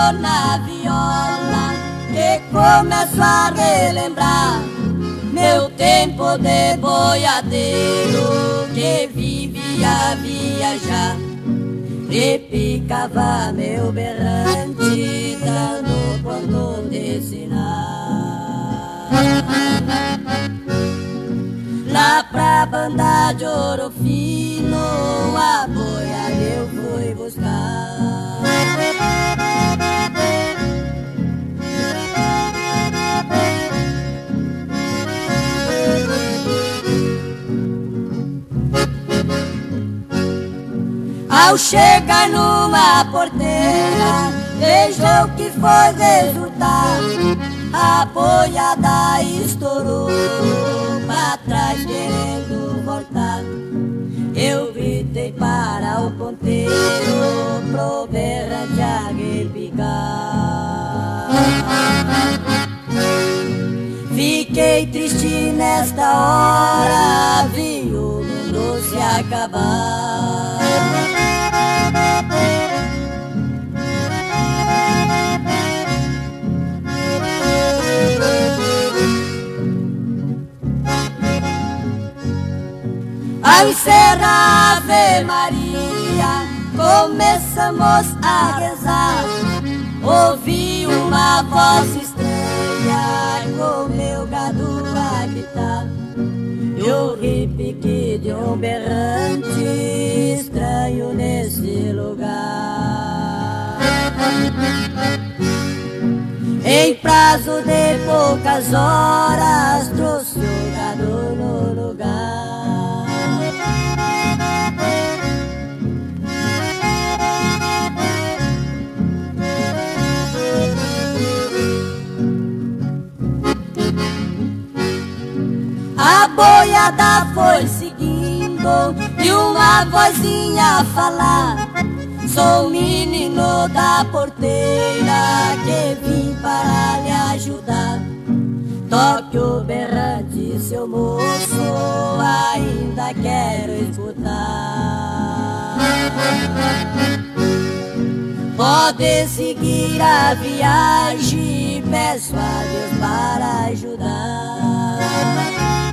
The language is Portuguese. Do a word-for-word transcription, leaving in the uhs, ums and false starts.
flor na viola, que começo a relembrar meu tempo de boiadeiro, que vivia viajar e picava meu berrante, dando ponto de sinal. Lá pra banda de Ouro Fino, a boia eu fui buscar. Ao chegar numa porteira, vejam que foi resultar. A boiada estourou pra trás querendo voltar. Eu gritei para o ponteiro pro berrante arrepicar. Fiquei triste nesta hora, vi o mundo se acabar. Ao encerrar a Ave Maria, começamos a rezar. Ouvi uma voz estranha com meu gado a gritar. Eu repiquei de um berrante estranho nesse lugar. Em prazo de poucas horas, trouxe o gado no lugar. A boiada foi seguindo e uma vozinha falar: sou menino da porteira que vim para lhe ajudar. Toque o berrante, seu moço, ainda quero escutar. Pode seguir a viagem, peço a Deus para ajudar.